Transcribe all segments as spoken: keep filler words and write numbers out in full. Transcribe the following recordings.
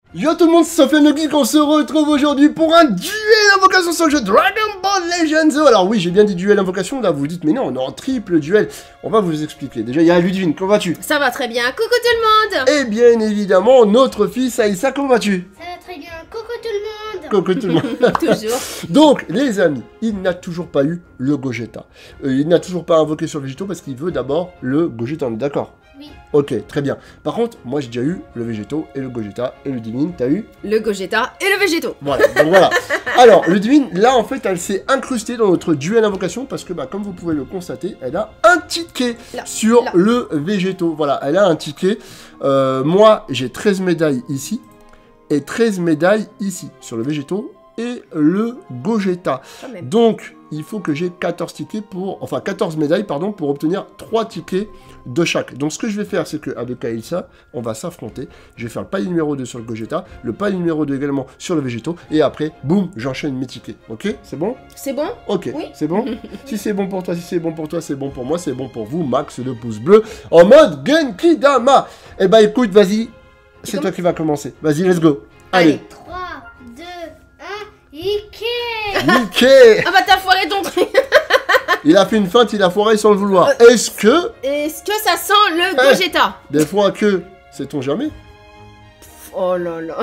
Yo tout le monde, c'est Sofiane le Geek, on se retrouve aujourd'hui pour un duel invocation sur le jeu Dragon Ball Legends. Alors oui, j'ai bien dit duel invocation, là vous vous dites mais non, on est en triple duel. On va vous expliquer. Déjà, il y a Ludivine, comment vas-tu? Ça va très bien, coucou tout le monde. Et bien évidemment, notre fils Aïssa, comment vas-tu? Ça va très bien, coucou tout le monde. Coucou tout le monde. Toujours. Donc, les amis, il n'a toujours pas eu le Gogeta. Euh, il n'a toujours pas invoqué sur le Végéto parce qu'il veut d'abord le Gogeta, on est d'accord? Oui. Ok, très bien. Par contre, moi j'ai déjà eu le Végéto et le Gogeta et le Divine, t'as eu? Le Gogeta et le Végéto. Voilà, donc voilà. Alors, le Divine, là en fait, elle s'est incrustée dans notre duel invocation parce que, bah, comme vous pouvez le constater, elle a un ticket Là, sur là. le Végéto. Voilà, elle a un ticket. Euh, moi, j'ai treize médailles ici et treize médailles ici sur le Végéto et le Gogeta. Quand même. Donc, il faut que j'ai quatorze tickets pour, enfin quatorze médailles, pardon, pour obtenir trois tickets de chaque. Donc, ce que je vais faire, c'est qu'avec Aïssa, on va s'affronter. Je vais faire le palier numéro deux sur le Gogeta, le palier numéro deux également sur le Végéto, et après, boum, j'enchaîne mes tickets. Ok? C'est bon? C'est bon? Ok, Oui. c'est bon? Si c'est bon pour toi, si c'est bon pour toi, c'est bon pour moi, c'est bon pour vous, max de pouces bleus, en mode Genki Dama. Eh bah écoute, vas-y, c'est toi qui vas commencer. Vas-y, let's go. Allez. Allez. trois, deux, un, Ike. Nickel. Ah bah t'as foiré ton truc. Il a fait une feinte, il a foiré sans le vouloir. Euh, Est-ce que, Est-ce que ça sent le Eh. Gogeta? des fois que, sait-on jamais, Oh là là.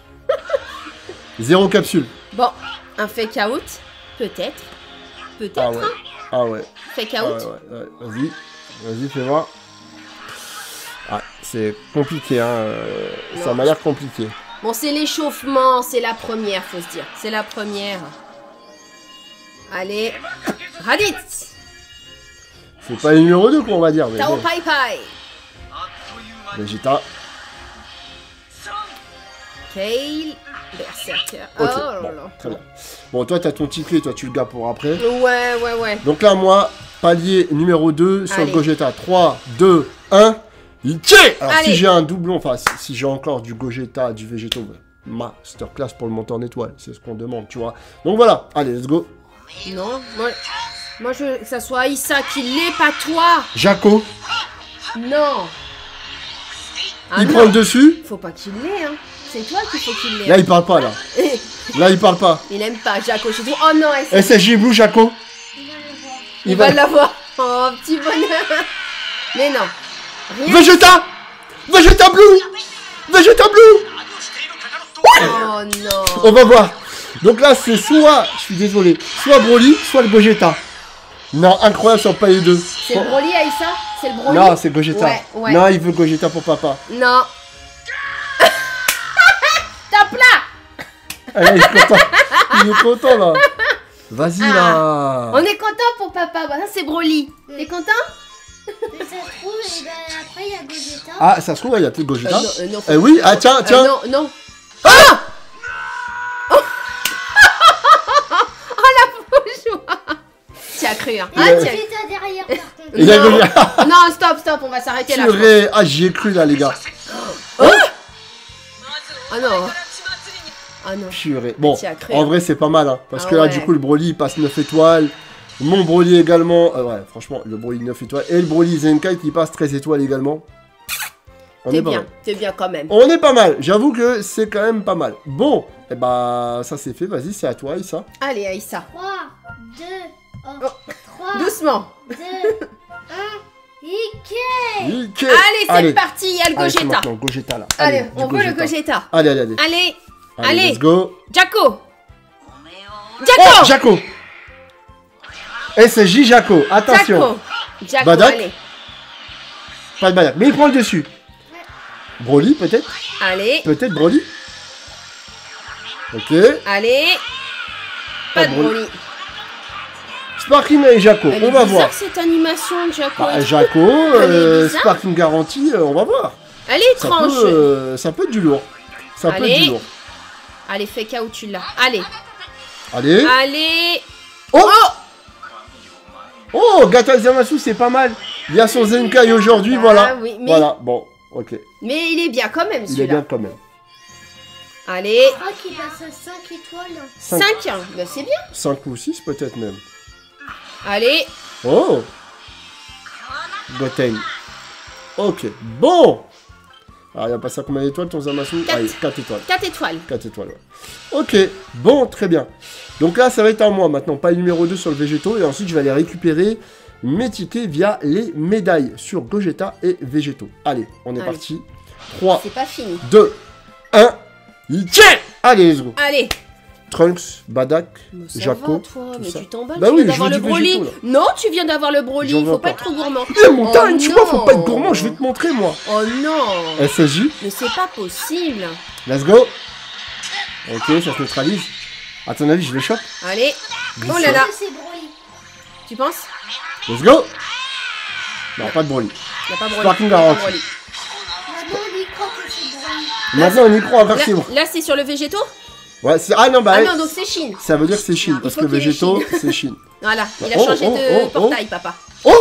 zéro capsule. Bon, un fake out, peut-être. Peut-être, Ah ouais, hein. ah ouais, Fake ah ouais, out. ouais, ouais. Vas-y, vas-y, fais voir. Ah, c'est compliqué, hein. euh, Ça Non. m'a l'air compliqué. Bon, c'est l'échauffement, c'est la première, faut se dire. C'est la première. Allez. Raditz. C'est pas le numéro deux qu'on va dire, mais Tao bon. Pai Pai. Vegeta. Kale. Berserker. Ok, Oh là bon, là. très bien. Bon, toi, t'as ton ticket, toi, tu le gardes pour après. Ouais, ouais, ouais. Donc là, moi, palier numéro deux sur Allez. le Gogeta. trois, deux, un. Ike. Alors, Allez. si j'ai un doublon, enfin, si, si j'ai encore du Gogeta, du Végéto, masterclass pour le monter en étoile. C'est ce qu'on demande, tu vois. Donc voilà, allez, let's go. Non, moi, moi je veux que ça soit Issa qui l'ait, pas toi. Jaco, Non. Ah il non. prend le dessus. Faut pas qu'il l'ait, hein. C'est toi qu'il faut qu'il l'ait. Là, il parle pas, là. Là, il parle pas. Il aime pas Jaco chez toi. Oh non, elle S S J Blue, Jaco. Il va le voir. il va l'avoir. Oh, petit bonheur. Mais non. Rien. Vegeta. Vegeta Blue. Vegeta Blue. Oh non. On va voir. Donc là, c'est soit, je suis désolé, soit Broly, soit le Gogeta. Non, incroyable sur le palier deux. C'est le Broly, Aïssa? C'est le Broly? Non, c'est Gogeta. Ouais, ouais. Non, il veut Gogeta pour papa. Non. Tape là. Ah, là, il est content. Il est content, là. Vas-y, Ah. là. On est content pour papa. Bah, ça, c'est Broly. T'es content? Mais ça se trouve, et ben, après il y a Gogeta. Ah, ça se trouve, il y a peut-être Gogeta. Euh, non, euh, non, faut- Eh oui, ah, tiens, Euh, tiens. non, non. Ah Oh la joie. Tu as cru, hein? Et Ah, Gogeta tu as- derrière par contre. Il y a Non. Gogeta. Non, stop, stop, on va s'arrêter là. je Purée. Ah, j'y ai cru, là, les gars. pense. Ah non. Ah non. Purée. Bon, Tu y as cru, en hein. vrai, c'est pas mal, hein. Parce Ah que là, ouais. du coup, le Broly, il passe neuf étoiles. Mon Broly également. Euh, ouais, franchement, le Broly neuf étoiles. Et le Broly Zenkai qui passe treize étoiles également. On T'es est pas bien, mal. t'es bien quand même. On est pas mal. J'avoue que c'est quand même pas mal. Bon, et bah, ça c'est fait. Vas-y, c'est à toi, Issa. Allez, Aïssa. trois, deux, oh, Oh. trois, Doucement. deux, un, Ike. Nickel. Allez, c'est parti, il y a le Allez, c'est Gogeta. maintenant, Gogeta là. Allez, du on veut le Gogeta. Allez, allez, allez. Allez, allez. Let's go. Jaco. Oh, Jaco. Jaco. S S J Jaco. Attention. Jaco. Jaco, Badak. allez. Pas de balle. Mais il prend le dessus. Broly, peut-être. Allez, Peut-être Broly. Ok. allez. Pas Pas de Broly. Broly. Sparking et Jaco. Elle On est va bizarre, voir. cette animation de Jaco. Bah, Jaco, Elle est euh, bizarre. Sparking garantie, euh, on va voir. Elle est Ça étrange. peut, euh, ça peut être du lourd. Ça peut Allez. être du lourd. Allez, fais out, tu l'as. Allez, Allez. allez. Oh, Oh. Oh, Gata Zamasu, c'est pas mal. Il y a son Zenkai aujourd'hui, Ah, voilà. oui, mais- Voilà, bon, ok. Mais il est bien quand même, Il est bien celui-là. quand même. Allez. Je crois qu'il passe à cinq étoiles. Cinq. cinq. Bah, c'est bien. cinq ou six peut-être même. Allez. Oh Goten. Ok, bon. Alors, il a passé à combien d'étoiles ton Zamasu? Quatre. Allez, quatre étoiles. quatre étoiles. quatre étoiles, ouais. Ok, bon, très bien. Donc là, ça va être à moi maintenant. Pas numéro deux sur le végétaux. Et ensuite, je vais aller récupérer mes tickets via les médailles sur Gogeta et végétaux. Allez, on est Allez. parti. trois, C'est pas fini. deux, un. Tiens! Allez, let's go. Allez. Trunks, Badak, Mais ça Jaco. va, toi, tout mais ça. tu t'emballes, Bah tu oui, viens je d'avoir veux le du Broly. végétaux, là. Non, tu viens d'avoir le Broly, J'en il veux faut pas être pas. trop gourmand. Eh, montagne, Oh tu vois, faut pas être non. gourmand, je vais te montrer, moi. Oh non. S S J, Mais c'est pas possible. let's go. Ok, ça se neutralise. À ton avis, je le chope. Allez. Glisser. Oh là là. C'est Broly. Tu penses? Let's go. Non, pas de Broly. Il y a pas Broly. Sparking Y a pas garanti. Broly. Maintenant, on y croit que c'est Broly. Maintenant, on y croit, Là, inversé, bon. là, c'est sur le végétaux? Ouais, c'est... Ah non, bah, Ah ouais, non, donc c'est Chine. ça veut dire que c'est Chine, Il parce faut que qu'il y ait végétaux, c'est Chine. Voilà, il a Oh, changé oh, de oh, oh. portail, papa. Oh!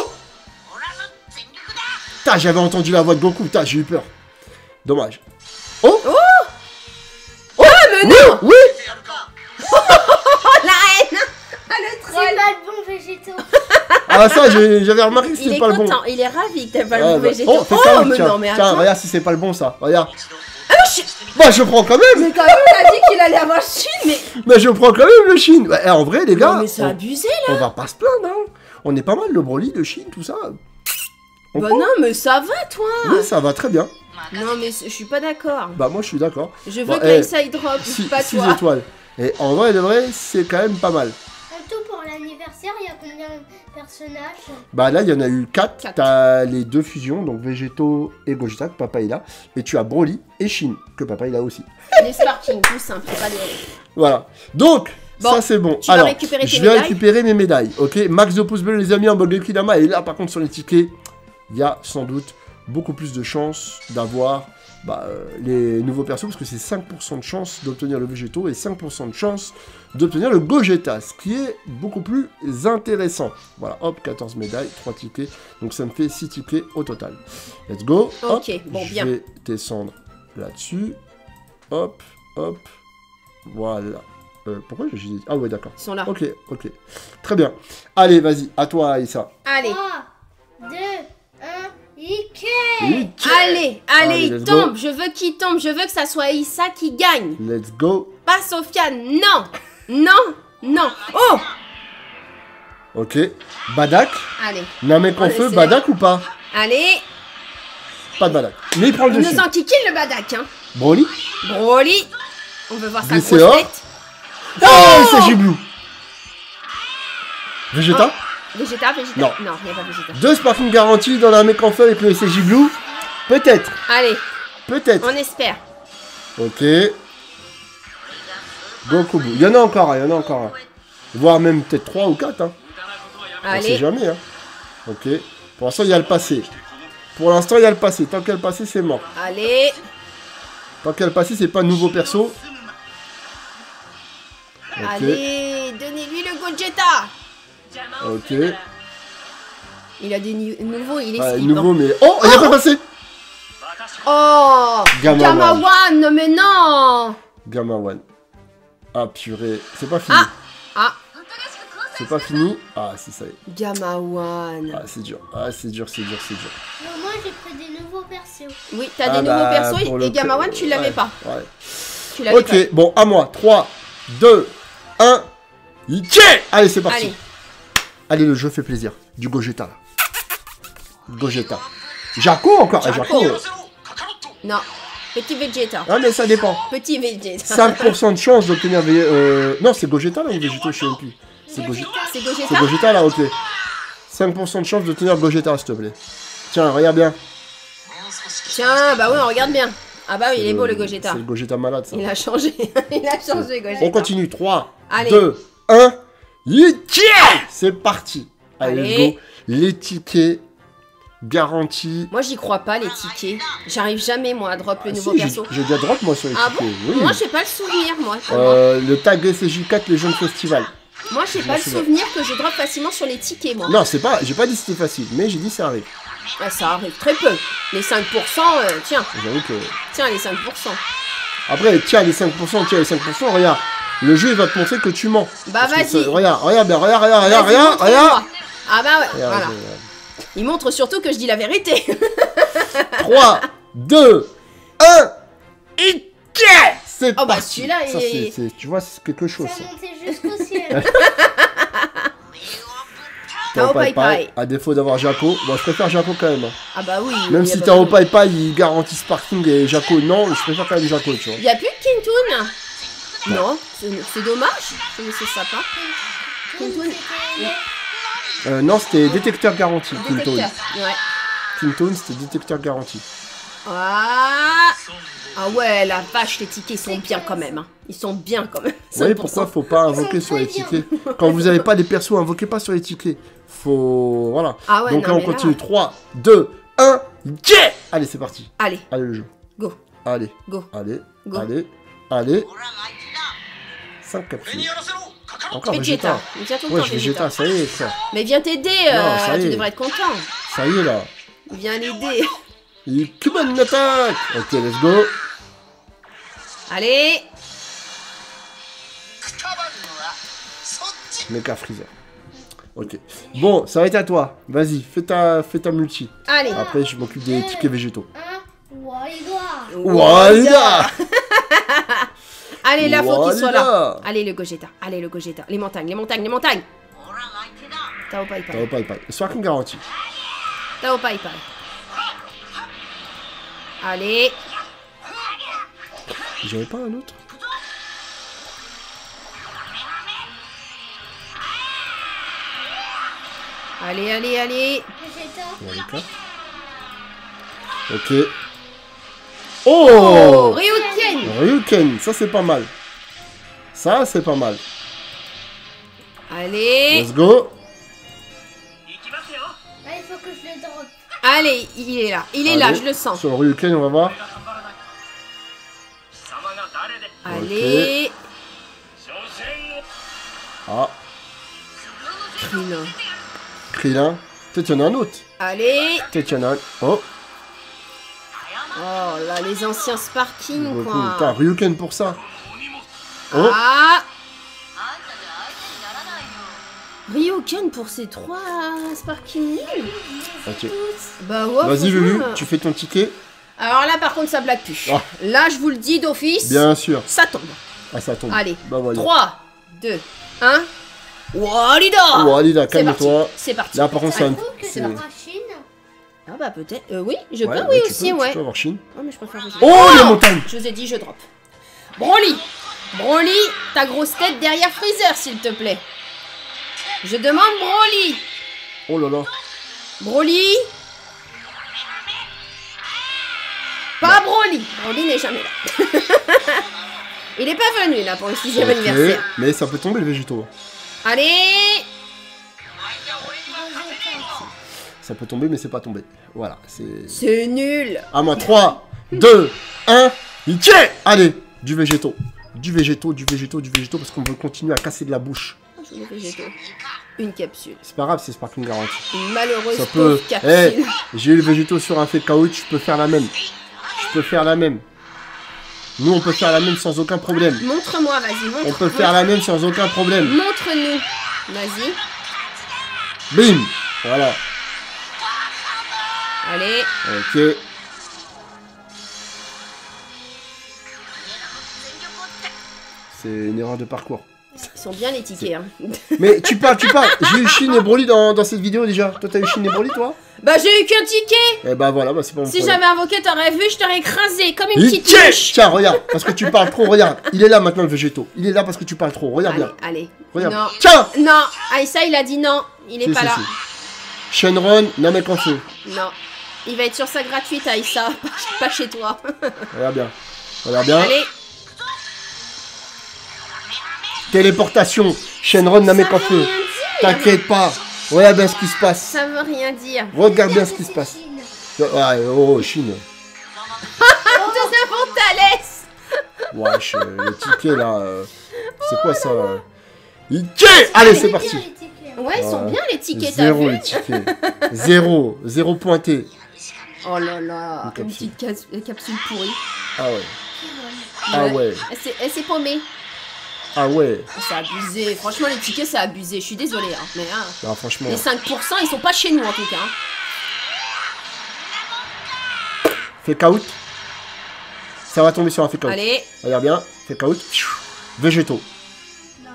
Putain, j'avais entendu la voix de Goku, putain, j'ai eu peur. Dommage. Oh! Oh, mais non. Oui! Oh, la haine. Ah, le C'est troll. pas le bon végétaux. Ah, ça, j'ai- j'avais remarqué que Il c'était est pas le bon. content, il est ravi que t'as pas Ouais, le bon bah, végétaux. oh, fais Oh, ça, mais tiens. non, mais Tiens, attends. regarde si c'est pas le bon, ça. Regarde. Ah non, je... Bah, je prends quand même! Mais quand même, il a dit qu'il allait avoir Chine, mais... Mais je prends quand même le Chine! Ouais, en vrai, les gars, Non, mais c'est on, abusé, là. on va pas se plaindre, hein. On est pas mal, le Broly, le Chine, tout ça. On Bah prend. non, mais ça va, toi. Oui, ça va très bien. Non, mais je suis pas d'accord. Bah, moi, je suis d'accord. Je veux Bon, que eh, l'Aïssa il drop, six pas toi. étoiles. Et en vrai, de vrai, c'est quand même pas mal. En tout, pour l'anniversaire, il y a combien de personnages? Bah là, il y en a eu quatre. Quatre. T'as les deux fusions, donc Végétaux et Gogeta, que papa il a. Et tu as Broly et Chine, que papa il a aussi. Les Sparking, tout simple, c'est pas des... Voilà. Donc, Bon, ça c'est bon. tu vas Alors, récupérer tes je vais médailles. récupérer mes médailles. Ok, max de pouces bleus, les amis, en mode Kidama. Et là, par contre, sur les tickets, il y a sans doute beaucoup plus de chances d'avoir bah, euh, les nouveaux persos, parce que c'est cinq pour cent de chance d'obtenir le Végétaux et cinq pour cent de chance d'obtenir le Gogeta, ce qui est beaucoup plus intéressant. Voilà, hop, quatorze médailles, trois tickets, donc ça me fait six tickets au total. Let's go. Ok, Hop, bon, je bien. vais descendre là-dessus. Hop, hop, voilà. Euh, pourquoi j'ai dit... Ah ouais, d'accord. Ils sont là. Ok, ok. Très bien. Allez, vas-y, à toi, Aïssa. Allez, trois, deux, un, Ike. Ike. allez, allez, Allez, il let's tombe. go. Je veux qu'il tombe. Je veux que ça soit Issa qui gagne. Let's go. Pas Sofiane. Non, non, non. Oh, Ok. Badak. allez, Namek en Allez, feu, c'est Badak ou pas? allez. Pas de Badak. Mais il prend le Il dessus. nous enquiquine le Badak, hein. Broly. Broly. On veut voir sa Glisséa. grosse tête. Oh, c'est Giblou. Vegeta. Vegeta, Vegeta. Non. Non, il n'y a pas Vegeta. Deux Sparking garantis dans la mec en feu avec le S S J Blue. Peut-être. Allez, Peut-être. on espère. Ok. Gokubu. Il y en a encore un, il y en a encore un. Voire même peut-être trois ou quatre. Hein. On sait Allez, jamais. Hein. Ok. Pour l'instant, il y a le passé. Pour l'instant, il y a le passé. Tant qu'il y a le passé, c'est mort. allez. Tant qu'il y a le passé, c'est pas nouveau perso. Ok. Allez, donnez-lui le Gogeta. Ok. Il a des nu- nouveaux, il est Ah, slip, nouveau, hein. mais. Oh, il n'y a pas passé. Oh, Gamma Gamma One. One, mais non. Gamma One. Ah, purée. C'est pas fini. Ah, ah, C'est pas fini. Ah, si, ça y est. Gamma One. Ah, c'est dur. Ah, c'est dur, c'est dur, c'est dur. Mais moi, j'ai pris des nouveaux persos. Oui, t'as Ah des bah, nouveaux persos pour et, le et Gamma coup, One, tu l'avais ouais, pas. Ouais. Tu l'avais pas. Ok, bon, à moi. trois, deux, un. Ike. Allez, c'est parti. Allez, Allez, le jeu fait plaisir. Du Gogeta, là. Gogeta. Jaco encore. Ah, Jaco. Jaco. euh. non. Petit Vegeta. Ah, mais ça dépend. Petit Vegeta. cinq pour cent de chance d'obtenir... V- Euh... Non, c'est Gogeta, là, ou Végéto, je sais même plus. C'est Gogeta. C'est C'est Gogeta. Gogeta, là, ok. cinq pour cent de chance d'obtenir Gogeta, s'il te plaît. Tiens, regarde bien. Tiens, bah oui, on regarde bien. Ah bah oui, il est beau le C'est Gogeta. le Gogeta malade, ça. Il a changé. Il a changé, Gogeta. On continue. trois, Allez. deux, un. Ike. C'est parti. Allez, Allez. let's go. Les tickets garantis. Moi, j'y crois pas, les tickets. J'arrive jamais, moi, à drop le Ah, nouveau si, j'ai perso. j'ai déjà drop, moi, sur les Ah tickets. bon Oui. Moi, j'ai pas le souvenir, moi. pour moi. Euh, le tag S S J quatre, les jeunes festivals. Moi, j'ai pas le souviens. souvenir que je drop facilement sur les tickets, moi. Non, c'est pas, j'ai pas dit que c'était facile, mais j'ai dit ça arrive. Ah, ça arrive très peu. Les cinq pour cent, euh, tiens, J'avoue que. tiens, les cinq pour cent. Après, tiens les cinq pour cent, tiens les cinq pour cent, regarde. Le jeu, il va te montrer que tu mens. Bah, Parce que vas-y. ça- Regarde, regarde, bien, regarde, regarde, regarde, Vas-y, regarde, montre-moi. regarde. Ah bah ouais, Regarde, voilà. Il montre surtout que je dis la vérité. trois, deux, un. Ike. C'est Oh bah parti. celui-là, Ça, il- c'est- c'est- tu vois, c'est quelque chose. Ça Ça. a monté jusqu'au ciel. Tao Pai Pai Pai. À défaut d'avoir Jaco. Bon, je préfère Jaco quand même. hein. Ah bah oui. Même il y a si pas Tao de- Pai Pai il garantit Sparking et Jaco, non, je préfère quand même Jaco, tu vois. Il y a plus de Kintoon. Non, c'est c'est dommage. Je trouve que c'est sympa. Kintoon. Euh, non, c'était détecteur garanti, Kintoon. Détecteur. Ouais. Kintoon, c'était détecteur garanti. Ah. Ah ouais, la vache, les tickets, ils sont bien quand même. hein. Ils sont bien quand même. Vous voyez cinq pour cent. pourquoi faut pas invoquer sont sur les très tickets. Quand vous avez pas les persos, invoquez pas sur les tickets. Faut... Voilà. Ah ouais, Donc non, là, on mais là- continue. trois, deux, un, yeah. Allez, c'est parti. Allez, Allez, le jeu. go, Allez, go. allez, Go. allez, allez. cinq capsules. Encore Vegeta. Vegeta. Il vient tout le Ouais, temps, je Vegeta, Vegeta. ça y est, frère. Mais viens t'aider, Non, euh, ça y tu est. devrais être content. Ça y est, là. Viens l'aider. Il Cuban attaque. Ok, let's go. Allez. Mecha Freezer. Ok. Bon, ça va être à toi. Vas-y, fais ta, fais ta multi. Allez. Après, je m'occupe des tickets végétaux. Un. Walida. Walida. Allez, là, faut qu'il soit là. Walida. Allez, le Gogeta. Allez, le Gogeta. Les montagnes, les montagnes, les montagnes. Tao Pai Pai. Tao Pai Pai. Sparking garanti. Tao Pai Pai. Allez. J'avais pas un autre. Allez, allez, allez. Vegeta. Il y en avait quatre. Ok. Oh, Ryuken. Ryuken, ça c'est pas mal. Ça c'est pas mal. Allez. Let's go. Là, il faut que je le drop. Allez, il est là. Il est là, Allez. je le sens. Sur le Ryuken, on va voir. Allez. Ah, Krillin. Krillin. Peut-être il y en a un autre. Allez. Peut-être il y en a un. Oh, Oh là, les anciens Sparking, beaucoup. quoi. Putain, Ryuken pour ça. Oh, Ah. Ryuken pour ces trois Sparking nuls. ok. Bah ouais. Vas-y, franchement, Lulu, euh, tu fais ton ticket. Alors là, par contre, ça blague plus. Ah. Là, je vous le dis d'office. Bien sûr. Ça tombe. Ah, ça tombe. Allez. Bah voilà. trois, deux, un. Walida. Walida, C'est parti. calme-toi. C'est parti. Là, par contre, c'est un. Trouve que c'est c'est- la Chine. Ah bah peut-être. Euh, oui, je Ouais, peux, ouais, oui tu aussi, peux, ouais. Tu peux avoir Chine. Oh, mais je préfère Vegeta. Oh, les montagnes. Je vous ai dit, je drop. Broly. Broly, ta grosse tête derrière Freezer, s'il te plaît. Je demande Broly. Oh là là. Broly. Pas Broly. Broly n'est jamais là. Il est pas venu là pour le sixième Ok, anniversaire. mais ça peut tomber le végétaux. Allez. Ça peut tomber, mais c'est pas tombé. Voilà, c'est. C'est nul. À moi, trois, deux, un, Ike. Allez, du végétaux. Du végétaux, du végétaux, du végétaux, parce qu'on veut continuer à casser de la bouche. Je veux végétaux. Une capsule. C'est pas grave, c'est Sparking Garanti. Une malheureuse Ça peut. pauvre capsule. Eh, j'ai eu le végétaux sur un fait caoutchouc, je peux faire la même. Je peux faire la même. Nous, on peut faire la même sans aucun problème. Montre-moi, vas-y, montre. On peut faire la même sans aucun problème. Montre-nous. Vas-y. Bim. Voilà. Allez. Ok. C'est une erreur de parcours. Ils sont bien les tickets. Hein. Mais tu parles, tu parles. J'ai eu Shin et Broly dans, dans cette vidéo déjà. Toi, t'as eu Shin et Broly, toi? Bah j'ai eu qu'un ticket. Eh bah voilà, bah c'est pas mon Si problème. j'avais invoqué, t'aurais vu, je t'aurais écrasé comme une petite Ike. mouche. Tiens, regarde, parce que tu parles trop, regarde. Il est là maintenant le végétaux. Il est là parce que tu parles trop. Regarde Allez, bien. allez. Regarde. Non. Tiens. Non, Aïssa, il a dit non. Il est Si, pas si, là. si. Shenron, Namek en feu. Non. Il va être sur sa gratuite, Aïssa. Pas chez toi. Regarde bien. Regarde bien. Allez. Téléportation. Shenron, Namek Ça en veut feu. rien dire. T'inquiète pas. Regarde bien ce qui se passe. Ça veut rien dire. Regarde bien ce qui se passe. Ouais, oh, Chine. Tout ça pour Thalès. Wesh, euh, le ticket là. euh, C'est quoi ça là? Ike. Allez, c'est parti. Ouais, ils sont Ouais. bien les tickets, t'as Zéro vu? les tickets. Zéro. Zéro pointé. Oh là là. Une Une capsule. petite cas- capsule pourrie. Ah ouais. Ah ouais. Elle s'est- Elle s'est paumée. Ah ouais. C'est abusé. Franchement, les tickets, c'est abusé. Je suis désolée. Hein. Mais hein, Non, franchement. les cinq pour cent, ils sont pas chez nous en tout cas. hein. Fake out. Ça va tomber sur un fake out. Allez. Regarde bien, fake out. Végétaux. Non.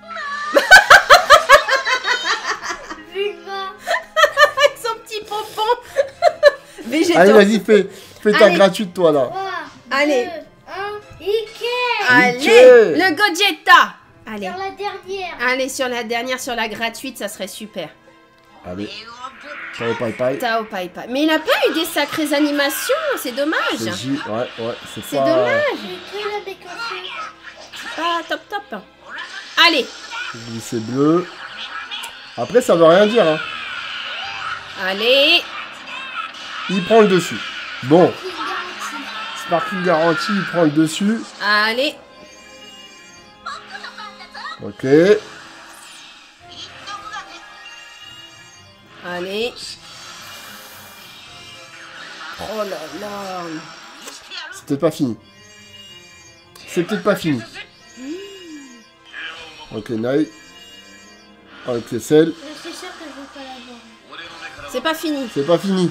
Vulva. Avec son petit pompon. Végétaux. Allez, vas-y, fais, fais ta Allez. gratuite, toi, là. trois, Allez. deux, un, Ikea. Allez. Nickel. Le Gogeta. Allez. Sur la dernière. Allez, sur la dernière, sur la gratuite, ça serait super. Allez. Ciao, bye bye. Tao Pai Pai. Mais il n'a pas eu des sacrées animations, c'est dommage. C'est J, ouais, ouais, c'est C'est pas... dommage. J'ai que la bécassée. Ah, top, top. Allez. Glissé bleu. Après, ça veut rien dire, hein. Allez. Il prend le dessus. Bon, Qui garantit. Sparking Garantie, il prend le dessus. Allez. Ok. Allez. Oh là là. C'est peut-être pas fini. C'est peut-être pas fini. Ok, Nai. Ok, Cell. Je suis sûre que je vais pas l'avoir. C'est pas fini. C'est pas fini.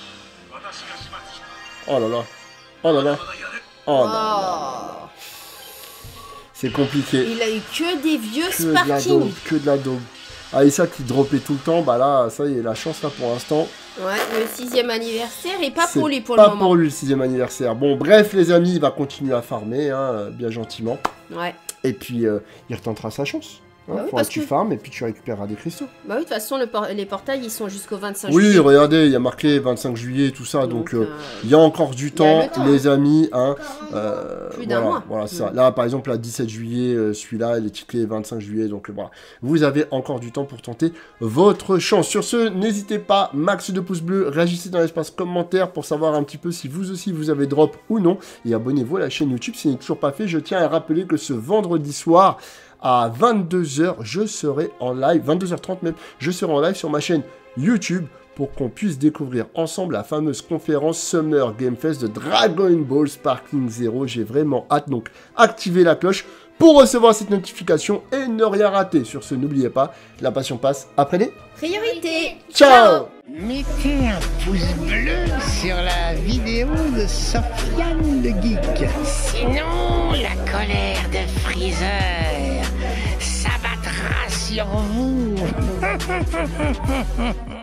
Oh là là. Oh là là. Oh là là. Oh. C'est compliqué. Il a eu que des vieux Que de la Sparking. daube, que de la daube. Aïssa qui droppait tout le temps, bah là, ça y est, la chance là pour l'instant. Ouais, le sixième anniversaire et pas C'est pour lui pour pas le moment. pour lui le sixième anniversaire. Bon, bref, les amis, il va continuer à farmer, hein, bien gentiment. Ouais. Et puis, euh, il retentera sa chance. Hein, Bah oui, faudra parce que tu que- farmes et puis tu récupéreras des cristaux. Bah oui, de toute façon, le por- les portails, ils sont jusqu'au vingt-cinq Oui, juillet. regardez, il y a marqué vingt-cinq juillet, tout ça, donc, Donc, euh, euh, il y a encore du y a temps, le temps. les amis. Hein, Encore un euh, Plus d'un voilà, mois. voilà, c'est ça. Mm. Là, par exemple, là, dix-sept juillet, euh, celui-là, il est titré vingt-cinq juillet, donc euh, voilà. Vous avez encore du temps pour tenter votre chance. Sur ce, n'hésitez pas, max de pouces bleus, réagissez dans l'espace commentaire pour savoir un petit peu si vous aussi vous avez drop ou non. Et abonnez-vous à la chaîne YouTube si ce n'est toujours pas fait. Je tiens à rappeler que ce vendredi soir, à vingt-deux heures, je serai en live, vingt-deux heures trente même, je serai en live sur ma chaîne YouTube pour qu'on puisse découvrir ensemble la fameuse conférence Summer Game Fest de Dragon Ball Sparking Zero. J'ai vraiment hâte, donc activez la cloche pour recevoir cette notification et ne rien rater. Sur ce, n'oubliez pas, la passion passe après les... Priorité. Ciao. Mettez un pouce bleu sur la vidéo de Sofiane le Geek. Sinon, la colère de Freezer s'abattra sur vous.